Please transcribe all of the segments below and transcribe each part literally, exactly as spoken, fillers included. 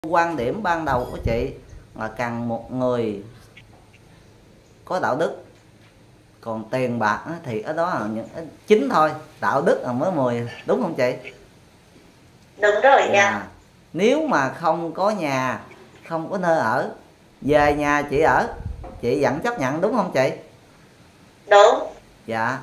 Quan điểm ban đầu của chị là cần một người có đạo đức, còn tiền bạc thì ở đó là những chính thôi, đạo đức là mới mười, đúng không chị? Đúng rồi Dạ. ạ. Nếu mà không có nhà, không có nơi ở, về nhà chị ở, chị vẫn chấp nhận đúng không chị? Đúng. Dạ.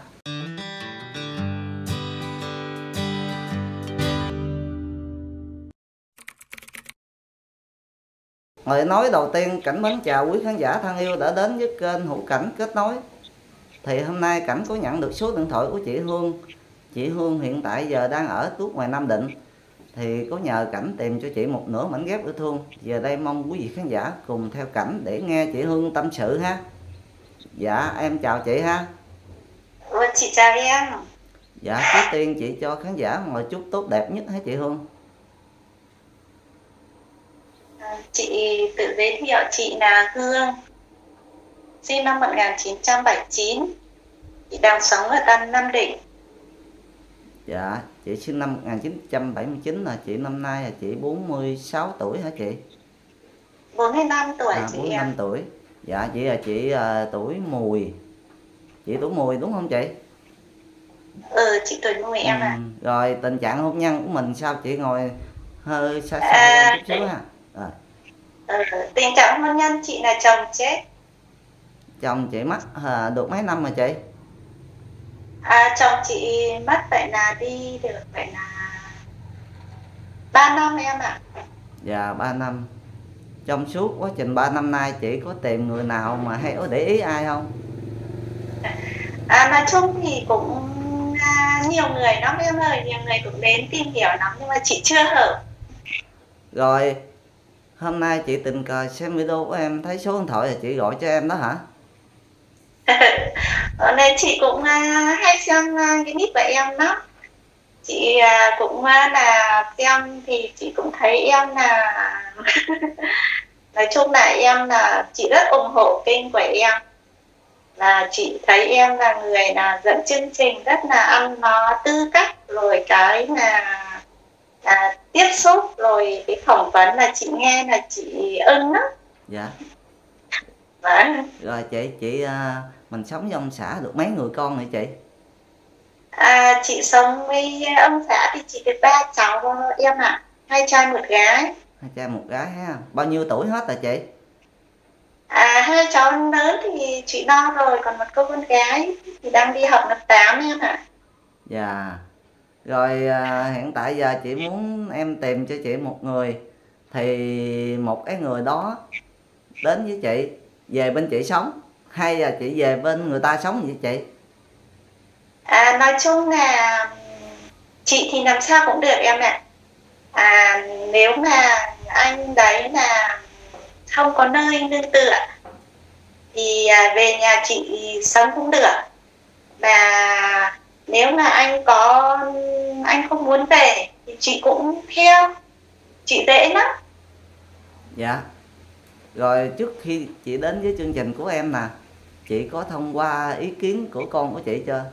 Lời nói đầu tiên, Cảnh mến chào quý khán giả thân yêu đã đến với kênh Hữu Cảnh Kết Nối. Thì hôm nay Cảnh có nhận được số điện thoại của chị Hương. Chị Hương hiện tại giờ đang ở tuốt ngoài Nam Định. Thì có nhờ Cảnh tìm cho chị một nửa mảnh ghép yêu thương. Giờ đây mong quý vị khán giả cùng theo Cảnh để nghe chị Hương tâm sự ha. Dạ em chào chị ha. Vâng, chị chào em. Dạ trước tiên chị cho khán giả một chút tốt đẹp nhất hả chị Hương? Chị tự giới thiệu, chị là Hương, sinh năm một nghìn chín trăm bảy mươi chín, chị đang sống ở Tân Nam Định. Dạ, chị sinh năm một nghìn chín trăm bảy mươi chín, là chị năm nay là chị bốn mươi sáu tuổi hả chị? bốn mươi lăm tuổi À, chị bốn mươi lăm em. tuổi. Dạ, chị là chị uh, tuổi Mùi. Chị tuổi Mùi đúng không chị? Ừ, chị tuổi Mùi em ạ. Ừ, rồi tình trạng hôn nhân của mình sao chị ngồi hơi xa xa ra À, chút xíu ha. Rồi. ừ, tình trạng hôn nhân chị là chồng chết. Chồng chị mất à, được mấy năm rồi chị? À, chồng chị mất vậy là đi được vậy là ba năm em ạ. Dạ ba năm. Trong suốt quá trình ba năm nay chị có tìm người nào mà hay có để ý ai không? À, nói chung thì cũng à, nhiều người lắm em ơi, nhiều người cũng đến tìm hiểu lắm nhưng mà chị chưa hợp. Rồi hôm nay chị tình cờ xem video của em thấy số điện thoại là chị gọi cho em đó hả? Ở đây chị cũng à, hay xem à, cái nick của em đó. Chị à, cũng à, là xem thì chị cũng thấy em là nói chung là em là chị rất ủng hộ kênh của em, là chị thấy em là người là dẫn chương trình rất là ăn nó tư cách, rồi cái là là tiếp xúc rồi cái phỏng vấn là chị nghe là chị ưng lắm. Dạ. Vâng. Rồi chị chị à, mình sống với ông xã được mấy người con vậy chị? À, chị sống với ông xã thì chị được ba cháu em ạ, à. Hai trai một gái. Hai trai một gái ha. Bao nhiêu tuổi hết rồi chị? À, hai cháu lớn thì chị lo rồi, còn một cô con gái thì đang đi học lớp tám em ạ. À. Dạ. Rồi à, hiện tại giờ chị muốn em tìm cho chị một người, thì một cái người đó đến với chị, về bên chị sống hay là chị về bên người ta sống vậy chị? À, nói chung là chị thì làm sao cũng được em ạ. À. À, nếu mà anh đấy là không có nơi nương tựa thì về nhà chị sống cũng được. Và nếu mà anh có anh không muốn về thì chị cũng theo, chị dễ lắm. Dạ. Rồi trước khi chị đến với chương trình của em nè, chị có thông qua ý kiến của con của chị chưa?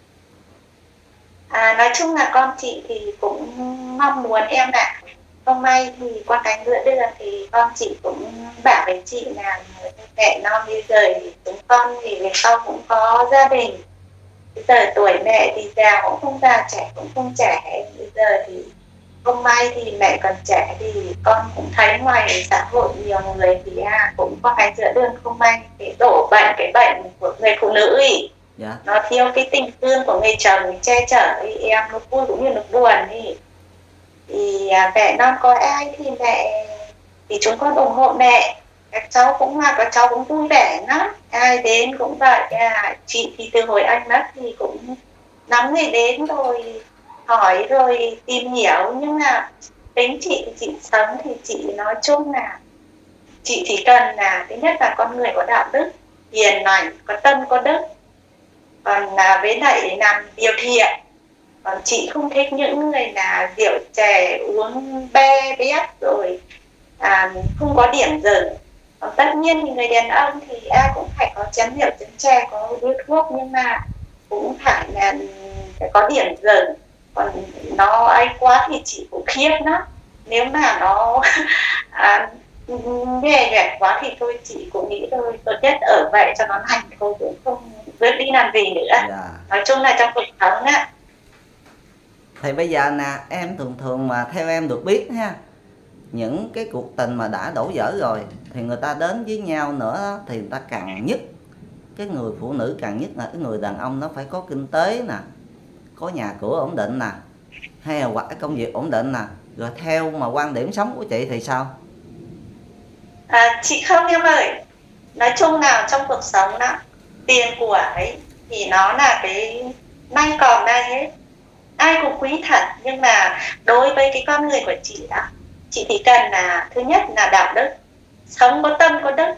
À, nói chung là con chị thì cũng mong muốn em ạ. À. Hôm nay thì qua cánh bữa đường thì con chị cũng bảo với chị là mẹ non bây giờ thì chúng con thì về sau cũng có gia đình. Bây giờ tuổi mẹ thì già cũng không già, trẻ cũng không trẻ. Bây giờ thì hôm nay thì mẹ còn trẻ thì con cũng thấy ngoài xã hội nhiều người thì à, cũng có cái giữa đường không may cái đổ bệnh, cái bệnh của người phụ nữ ý. Dạ. Nó thiếu cái tình thương của người chồng che chở thì em, nó vui cũng như nó buồn ý. Thì à, mẹ non có ai thì mẹ thì chúng con ủng hộ mẹ. Các cháu cũng là các cháu cũng vui vẻ lắm, ai đến cũng vậy. À, chị thì từ hồi anh mất thì cũng nắm người đến rồi hỏi rồi tìm hiểu, nhưng mà tính chị thì chị sống thì chị nói chung là chị chỉ cần là thứ nhất là con người có đạo đức, hiền lành, có tâm có đức, còn là với lại để làm điều thiện. Còn chị không thích những người là rượu chè uống be bét rồi à, không có điểm dừng. Còn tất nhiên thì người đàn ông thì ai cũng phải có chén rượu chén chè, có điếu thuốc, nhưng mà cũng phải là phải có điểm dừng. Còn nó ấy quá thì chị cũng khiếp lắm. nếu mà nó à, nhẹ nhàng quá thì thôi chị cũng nghĩ thôi tốt nhất ở vậy cho nó lành, cô cũng không biết đi làm gì nữa. Dạ. Nói chung là trong cuộc sống á. Thì bây giờ nè, em thường thường mà theo em được biết ha, những cái cuộc tình mà đã đổ vỡ rồi thì người ta đến với nhau nữa thì người ta càng nhất, cái người phụ nữ càng nhất là cái người đàn ông nó phải có kinh tế nè, có nhà cửa ổn định nè, hay là hoặc công việc ổn định nè. Rồi theo mà quan điểm sống của chị thì sao? À, chị không em ơi, nói chung nào trong cuộc sống đó, tiền của ấy thì nó là cái nay còn nay hết, ai cũng quý thật, nhưng mà đối với cái con người của chị đó, chị chỉ cần là thứ nhất là đạo đức, sống có tâm có đức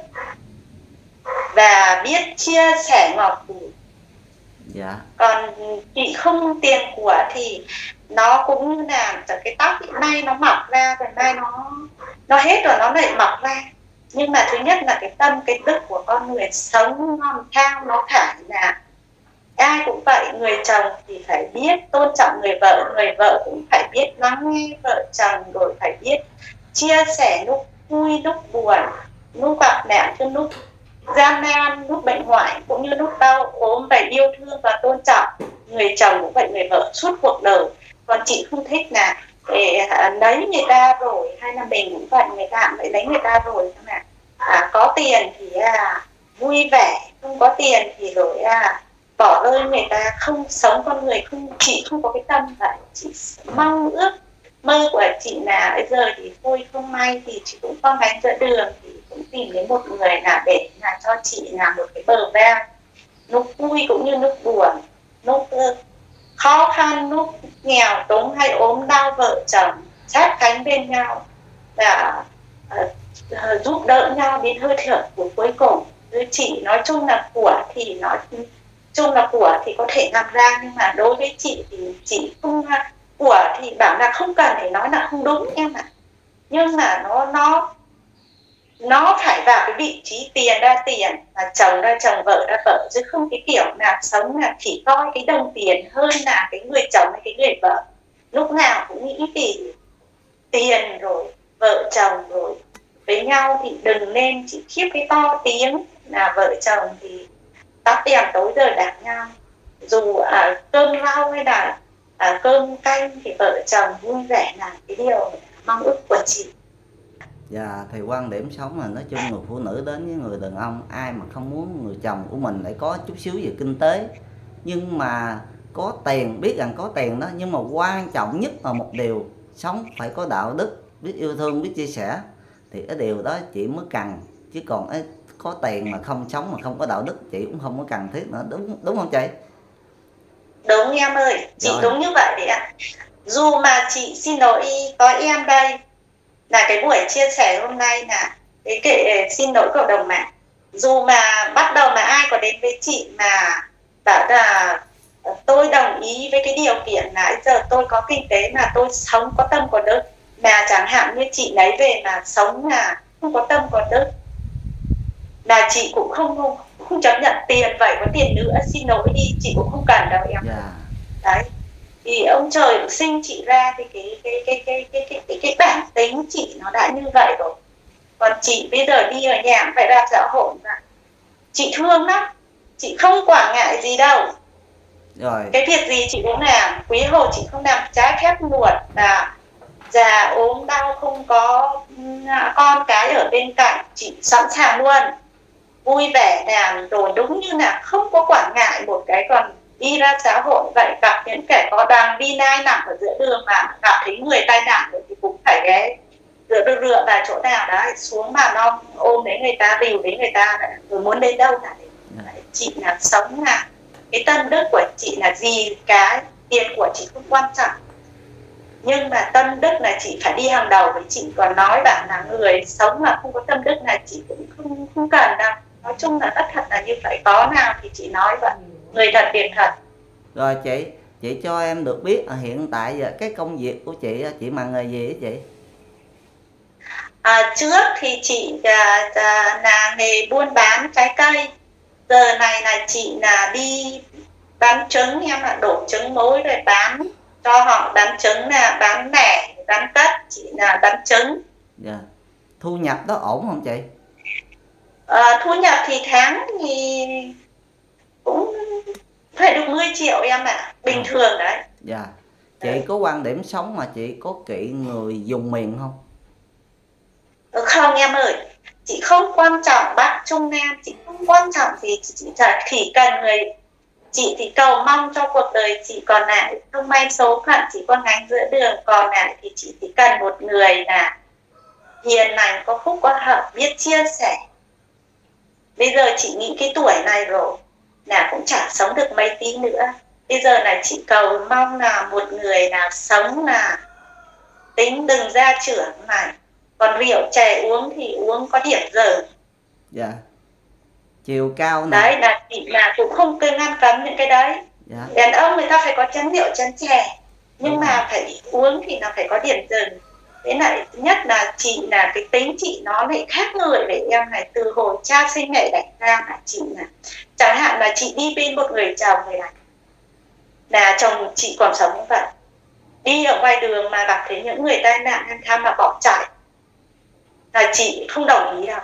và biết chia sẻ ngọt bùi. Dạ. Còn chị không tiền của thì nó cũng như là cái tóc hiện nay nó mọc ra rồi nay nó nó hết rồi nó lại mọc ra. Nhưng mà thứ nhất là cái tâm cái đức của con người sống ngon theo, nó phải là ai cũng vậy, người chồng thì phải biết tôn trọng người vợ, người vợ cũng phải biết lắng nghe vợ chồng, rồi phải biết chia sẻ lúc vui lúc buồn, lúc gặp nạn chứ lúc gian nan, lúc bệnh hoạn cũng như lúc đau ốm, phải yêu thương và tôn trọng người chồng cũng vậy, người vợ suốt cuộc đời. Còn chị không thích là để lấy người ta rồi, hay là mình cũng vậy, người ta cũng phải lấy người ta rồi mà à, có tiền thì à, vui vẻ, không có tiền thì rồi à, bỏ rơi người ta, không sống con người không. Chị không có cái tâm vậy. Chị mong ước mơ của chị là bây giờ thì thôi không may thì chị cũng con gánh giữa đường thì cũng tìm đến một người là để là cho chị là một cái bờ vai, lúc vui cũng như lúc buồn, lúc khó khăn, lúc nghèo túng hay ốm đau, vợ chồng sát cánh bên nhau và uh, uh, giúp đỡ nhau đến hơi thở của cuối cùng. Với chị nói chung là của thì nói chung là của thì có thể làm ra, nhưng mà đối với chị thì chị không, của thì bảo là không cần thì nói là không đúng em ạ. Nhưng mà nó nó nó phải vào cái vị trí tiền ra tiền, là chồng ra chồng, vợ ra vợ, chứ không cái kiểu nào sống là chỉ coi cái đồng tiền hơn là cái người chồng hay cái người vợ. Lúc nào cũng nghĩ vì tiền rồi vợ chồng rồi với nhau thì đừng nên chỉ khiếp cái to tiếng là vợ chồng thì tắt đèn tối giờ đạp nhau. Dù à, cơm rau hay là à, cơm canh thì vợ chồng vui vẻ là cái điều mong ước của chị. Dạ, thì quan điểm sống là nói chung người phụ nữ đến với người đàn ông, ai mà không muốn người chồng của mình lại có chút xíu về kinh tế, nhưng mà có tiền, biết rằng có tiền đó, nhưng mà quan trọng nhất là một điều, sống phải có đạo đức, biết yêu thương, biết chia sẻ, thì cái điều đó chị mới cần. Chứ còn ấy, có tiền mà không sống mà không có đạo đức, chị cũng không có cần thiết nữa, đúng đúng không chị? Đúng em ơi, chị Rồi. Đúng như vậy đấy ạ. Dù mà chị xin lỗi có em đây, là cái buổi chia sẻ hôm nay là cái kệ xin lỗi cộng đồng mạng. Dù mà bắt đầu mà ai có đến với chị mà bảo là tôi đồng ý với cái điều kiện là giờ tôi có kinh tế mà tôi sống có tâm có đức, mà chẳng hạn như chị lấy về mà sống là không có tâm có đức, là chị cũng không không, không chấp nhận tiền. Vậy có tiền nữa xin lỗi đi, chị cũng không cần đâu em. Yeah. Đấy, thì ông trời sinh chị ra thì cái cái cái cái cái cái cái, cái bản tính chị nó đã như vậy rồi. Còn chị bây giờ đi ở nhà phải ra xã hội mà chị thương lắm, chị không quản ngại gì đâu. Rồi. Cái việc gì chị cũng làm, quý hồ chị không làm trái phép luật, là già ốm đau không có con cái ở bên cạnh chị sẵn sàng luôn, vui vẻ làm, rồi đúng như là không có quản ngại một cái. Còn đi ra xã hội vậy, gặp những kẻ có đang đi nai nặng ở giữa đường mà gặp thấy người tai nạn thì cũng phải ghé dựa dựa dựa vào chỗ nào đó xuống mà nó ôm đến người ta, dìu đến người ta, rồi muốn đến đâu cả. Chị là sống là cái tâm đức của chị là gì, cái tiền của chị không quan trọng, nhưng mà tâm đức là chị phải đi hàng đầu với chị. Còn nói bạn là người sống mà không có tâm đức là chị cũng không, không cần đâu. Nói chung là tất thật là như vậy, có nào thì chị nói vậy, người thật việc thật. Rồi chị, chị cho em được biết là hiện tại giờ cái công việc của chị, chị bằng nghề gì hả chị? À, trước thì chị à, à, là nghề buôn bán trái cây. Giờ này là chị là đi bán trứng, em là đổ trứng mối rồi bán cho họ, bán trứng là bán lẻ bán cất, chị là bán trứng. Dạ. Thu nhập đó ổn không chị? À, thu nhập thì tháng thì cũng phải được mười triệu em ạ, à. Bình à. thường đấy. Dạ. Chị đấy. Có quan điểm sống mà chị có kỵ người dùng miền không? Không em ơi, chị không quan trọng Bắc Trung Nam, chị không quan trọng gì, chị chỉ cần người, chị thì cầu mong cho cuộc đời chị còn lại không may số phận chị con gánh giữa đường, còn lại thì chị chỉ cần một người là hiền lành, có phúc có hợp, biết chia sẻ. Bây giờ chị nghĩ cái tuổi này rồi là cũng chả sống được mấy tí nữa. Bây giờ là chị cầu mong là một người nào sống là tính đừng ra trưởng này. Còn rượu chè uống thì uống có điểm giờ. Dạ. Chiều cao này. Đấy là chị là cũng không cơ ngăn cấm những cái đấy. Dạ. Đàn ông người ta phải có chén rượu chén chè, nhưng đúng mà rồi. Phải uống thì nó phải có điểm dừng. Thế lại thứ nhất là chị là cái tính chị nó lại khác người để em này, từ hồi cha sinh mẹ đẻ ra là chị là chẳng hạn là chị đi bên một người chồng này này là chồng chị còn sống như vậy, đi ở ngoài đường mà gặp thấy những người tai nạn ăn tham mà bỏ chạy là chị không đồng ý đâu.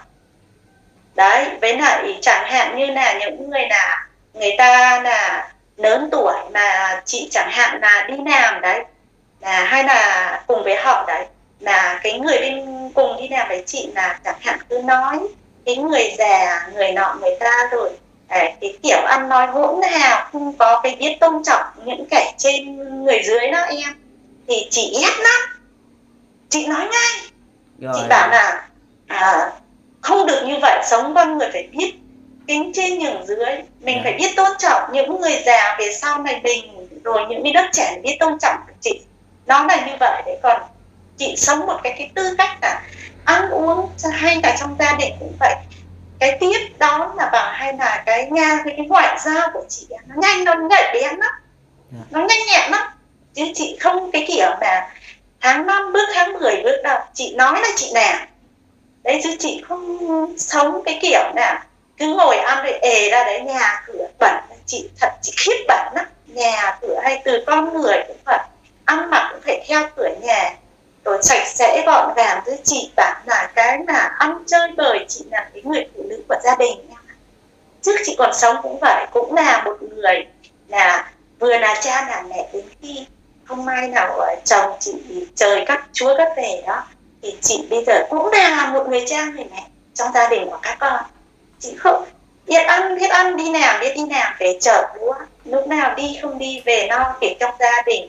Đấy, với lại chẳng hạn như là những người là người ta là lớn tuổi mà chị chẳng hạn là đi làm đấy, là hay là cùng với họ đấy, là cái người bên cùng đi làm với chị là chẳng hạn cứ nói cái người già người nọ người ta rồi đấy, cái kiểu ăn nói hỗn hào, không có cái biết tôn trọng những kẻ trên người dưới đó em, thì chị ghét lắm, chị nói ngay rồi. Chị bảo là à, không được như vậy, sống con người phải biết kính trên nhường dưới, mình yeah. phải biết tôn trọng những người già về sau này mình, rồi những cái lớp trẻ biết tôn trọng chị, nó là như vậy đấy. Còn chị sống một cái cái tư cách là ăn uống hay là trong gia đình cũng vậy, cái tiếp đó là bảo hay là cái nhà cái, cái ngoại giao của chị nó nhanh, nó nhạy bén lắm, yeah. nó nhanh nhẹn lắm, chứ chị không cái kiểu là tháng năm bước tháng mười bước đâu, chị nói là chị làm đấy, chứ chị không sống cái kiểu là cứ ngồi ăn rồi ề ra đấy, nhà cửa bẩn, chị thật chị khiếp bẩn lắm, nhà cửa hay từ con người cũng vậy, ăn mặc cũng phải theo cửa nhà rồi sạch sẽ gọn gàng, chứ chị bảo là cái là ăn chơi bời, chị là cái người phụ nữ của gia đình nha. Trước chị còn sống cũng vậy, cũng là một người là vừa là cha là mẹ, đến khi không may nào chồng chị trời cắt chúa cắt về đó, thì chị bây giờ cũng là một người cha người mẹ trong gia đình của các con. Chị không biết ăn biết ăn đi làm biết đi làm, về chợ búa, lúc nào đi không đi về no kể trong gia đình,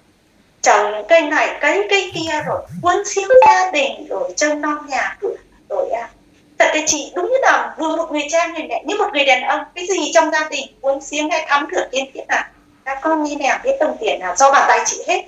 trồng cây này cấy cây kia rồi cuốn xíu gia đình rồi trông nom nhà cửa rồi à. Thật thì chị đúng như là vừa một người cha người mẹ, như một người đàn ông, cái gì trong gia đình cuốn xíu hay thắm thửa tiên tiết là các con đi làm biết đồng tiền nào do bàn tay chị hết.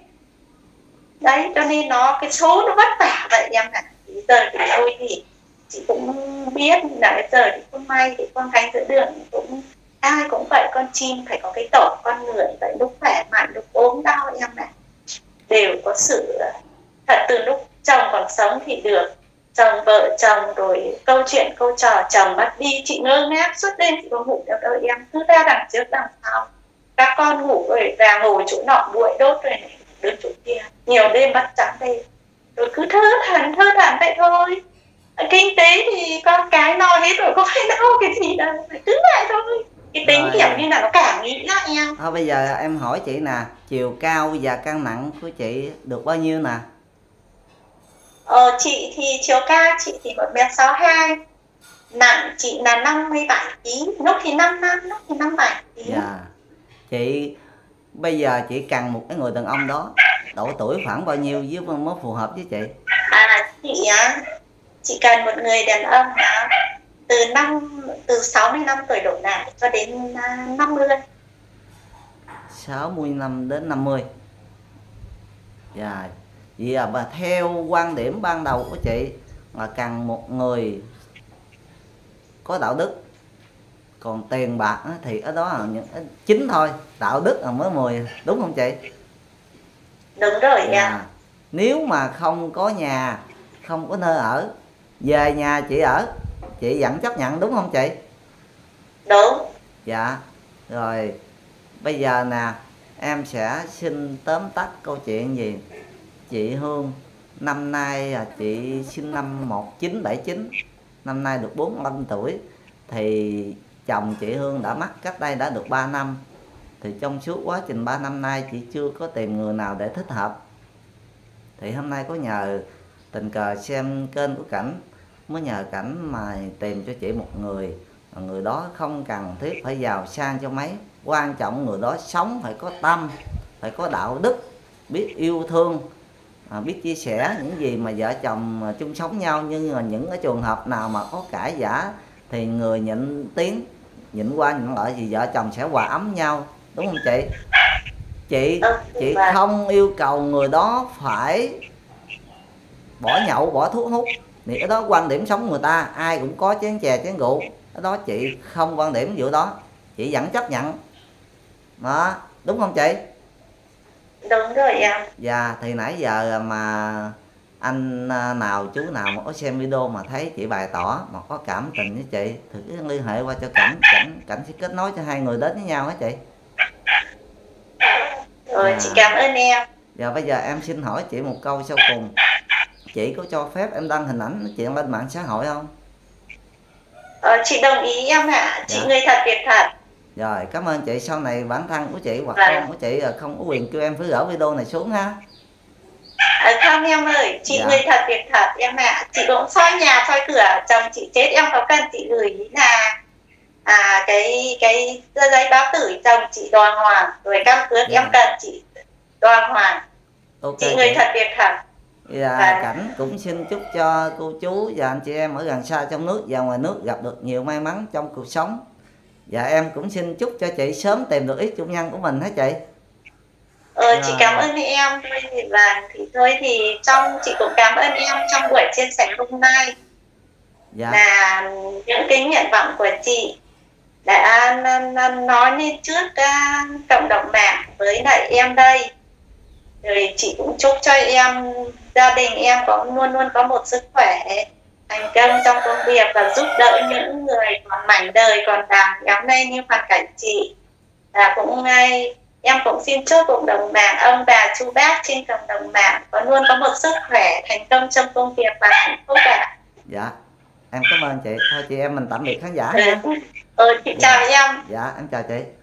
Đấy, cho nên nó cái số nó vất vả vậy em ạ. Bây giờ thì thôi thì chị cũng biết là bây giờ thì không may thì con gánh giữa đường cũng ai cũng vậy, con chim phải có cái tổ con người vậy, lúc khỏe mạnh lúc ốm đau em ạ, đều có sự thật. Từ lúc chồng còn sống thì được, chồng vợ chồng rồi câu chuyện câu trò, chồng mất đi chị ngơ ngác suốt đêm, chị không ngủ được đâu em, cứ ra đằng trước đằng sau, các con ngủ rồi và ngồi chỗ nọ bụi đốt rồi này đến chỗ kia, nhiều đêm bắt trắng đêm, rồi cứ thơ thẩn thơ thẩn vậy thôi. Kinh tế thì con cái no hết rồi, có phải đâu cái gì đâu, phải cứ lại thôi. Cái tính rồi, kiểu như là nó cảm nghĩ đó em. Thôi bây giờ em hỏi chị nè, chiều cao và cân nặng của chị được bao nhiêu nè? Ờ, chị thì chiều cao chị thì một mét sáu hai, nặng chị là năm mươi bảy ký, lúc thì năm năm, lúc thì năm mươi bảy ký. Dạ. Chị bây giờ chị cần một cái người đàn ông đó độ tuổi khoảng bao nhiêu với mới phù hợp với chị? À chị á, chị cần một người đàn ông đó từ năm từ sáu mươi năm tuổi đổ lại cho đến năm mươi. sáu mươi năm đến năm mươi. Dạ. Vậy là bà theo quan điểm ban đầu của chị là cần một người có đạo đức, còn tiền bạc thì ở đó là những chính thôi, đạo đức là mới mười, đúng không chị? Đúng rồi nha. Dạ. Nếu mà không có nhà, không có nơi ở, về nhà chị ở, chị vẫn chấp nhận đúng không chị? Đúng. Dạ. Rồi bây giờ nè, em sẽ xin tóm tắt câu chuyện gì. chị Hương. Năm nay là chị sinh năm một chín bảy chín, năm nay được bốn mươi lăm tuổi. Thì chồng chị Hương đã mất cách đây đã được ba năm. Thì trong suốt quá trình ba năm nay chị chưa có tìm người nào để thích hợp. Thì hôm nay có nhờ tình cờ xem kênh của Cảnh, mới nhờ Cảnh mà tìm cho chị một người. Người đó không cần thiết phải giàu sang cho mấy, quan trọng người đó sống phải có tâm, phải có đạo đức, biết yêu thương, à, biết chia sẻ những gì mà vợ chồng chung sống nhau. Nhưng mà những cái trường hợp nào mà có cãi vã thì người nhịn tiếng, nhịn qua nhịn lại thì vợ chồng sẽ hòa ấm nhau, đúng không chị? Chị chị không yêu cầu người đó phải bỏ nhậu, bỏ thuốc hút, thì cái đó quan điểm sống người ta, ai cũng có chén chè chén rượu, cái đó chị không quan điểm vụ đó, chị vẫn chấp nhận đó, đúng không chị? Đúng rồi em. Dạ, thì nãy giờ mà anh nào chú nào mà có xem video mà thấy chị bày tỏ mà có cảm tình với chị thì cứ liên hệ qua cho Cảnh, Cảnh Cảnh sẽ kết nối cho hai người đến với nhau hả chị? Rồi à, chị cảm ơn em. Giờ bây giờ em xin hỏi chị một câu sau cùng, chị có cho phép em đăng hình ảnh chuyện lên mạng xã hội không? Ờ, chị đồng ý em ạ. À. Chị dạ. Người thật việc thật. Rồi, cảm ơn chị. Sau này bản thân của chị hoặc con của chị không có quyền kêu em phải gỡ video này xuống ha. À, không em ơi, chị dạ. Người thật việc thật em ạ. À. Chị cũng soi nhà soi cửa, chồng chị chết em có cần chị gửi là à cái cái giấy báo tử chồng chị đàng hoàng, rồi cam cước dạ. Em cần chị đàng hoàng. Okay, chị người chị. Thật việc thật. Dạ, à. Cảnh cũng xin chúc cho cô chú và anh chị em ở gần xa trong nước và ngoài nước gặp được nhiều may mắn trong cuộc sống. Dạ, em cũng xin chúc cho chị sớm tìm được ý chung nhân của mình hả chị? Ờ, dạ. Chị cảm ơn em. Thôi thì là thì thôi thì trong chị cũng cảm ơn em trong buổi chia sẻ hôm nay. Dạ. Là những cái nguyện vọng của chị đã nói lên trước uh, cộng đồng mạng với lại em đây. Rồi chị cũng chúc cho em, gia đình em có luôn luôn có một sức khỏe, thành công trong công việc và giúp đỡ những người còn mảnh đời còn đang kéo lên như hoàn cảnh chị. Và cũng ngay em cũng xin chúc cộng đồng mạng, ông bà chú bác trên cộng đồng mạng có luôn có một sức khỏe, thành công trong công việc và hạnh phúc ạ. Dạ, em cảm ơn chị. Thôi chị em mình tạm biệt khán giả nha. Ừ, chị chào dạ. em. Dạ, em chào chị.